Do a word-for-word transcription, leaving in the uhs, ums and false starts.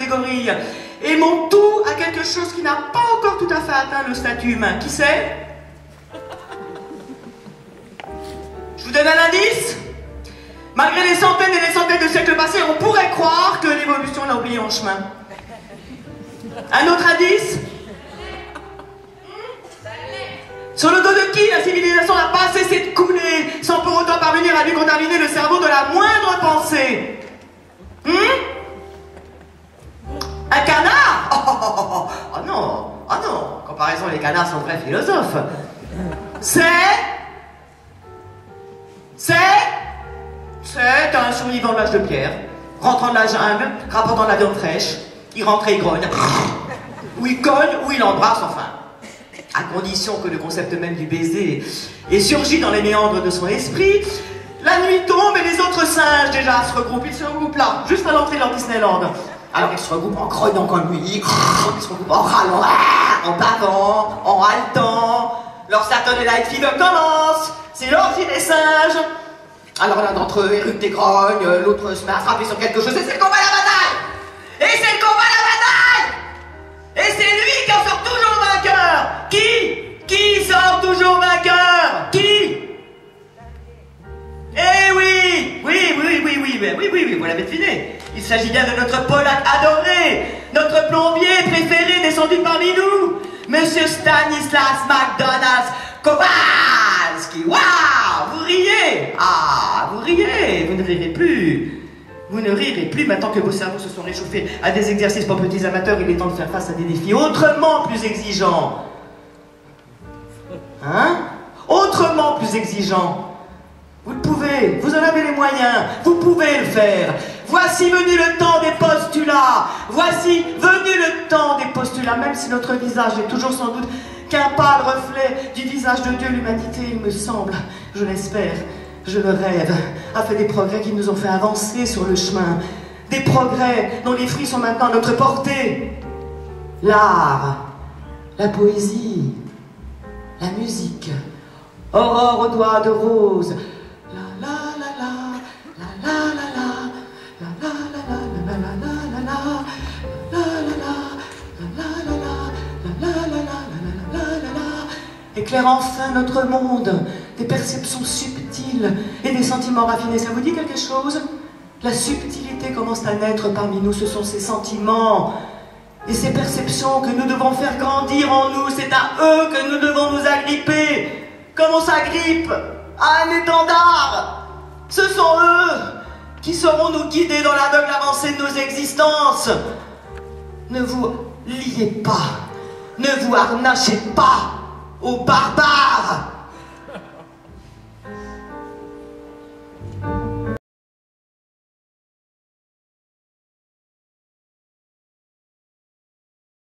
gorilles. Et mon tout a quelque chose qui n'a pas encore tout à fait atteint le statut humain. Qui c'est? Je vous donne un indice. Malgré les centaines et les centaines de siècles passés, on pourrait croire que l'évolution l'a oublié en chemin. Un autre indice? Sur le dos de qui la civilisation n'a pas cessé de couler, sans pour autant parvenir à lui contaminer le cerveau de la moindre pensée? Hum? Un canard? Oh, oh, oh, oh, oh non, oh non, en comparaison, les canards sont vrais philosophes. C'est... C'est... C'est un survivant de l'âge de pierre, rentrant de la jungle, rapportant de la viande fraîche, il rentre et il grogne. Ou il cogne, ou il embrasse, enfin. À condition que le concept même du baiser ait surgi dans les méandres de son esprit, la nuit tombe et les autres singes déjà se regroupent. Ils se regroupent là, juste à l'entrée de leur Disneyland. Alors ils se regroupent en grognant comme lui, ils se regroupent en râlant, en bavant, en haletant. Leur Saturday Night Fever commence, c'est l'orgie des singes. Alors l'un d'entre eux éructe et grogne, l'autre se met à frapper sur quelque chose et c'est le combat à la bataille. Et c'est le combat à la bataille. Et c'est lui qui en sort toujours vainqueur. Qui? Qui sort toujours vainqueur? Qui? Eh oui, oui, oui, oui, oui, oui, oui, oui, oui, vous l'avez deviné. Il s'agit bien de notre Polak adoré, notre plombier préféré descendu parmi nous, Monsieur Stanislas McDonald Kowalski. Waouh, vous riez. Ah, vous riez, vous ne rirez plus. Vous ne rirez plus maintenant que vos cerveaux se sont réchauffés à des exercices pour petits amateurs. Il est temps de faire face à des défis autrement plus exigeants. Hein? Autrement plus exigeants. Vous le pouvez, vous en avez les moyens, vous pouvez le faire. Voici venu le temps des postulats. Voici venu le temps des postulats, même si notre visage est toujours sans doute qu'un pâle reflet du visage de Dieu. L'humanité, il me semble, je l'espère, je le rêve, a fait des progrès qui nous ont fait avancer sur le chemin. Des progrès dont les fruits sont maintenant à notre portée. L'art, la poésie, la musique, aurore aux doigts de rose. La la la la, la la la la, la la la la, la la la la la, la la la la, la la la la, la la la la la la. Éclaire enfin notre monde, des perceptions subtiles et des sentiments raffinés. Ça vous dit quelque chose? La subtilité commence à naître parmi nous, ce sont ces sentiments et ces perceptions que nous devons faire grandir en nous. C'est à eux que nous devons nous agripper, comme on s'agrippe à un étendard. Ce sont eux qui sauront nous guider dans l'aveugle avancée de nos existences. Ne vous liez pas, ne vous harnachez pas aux barbares.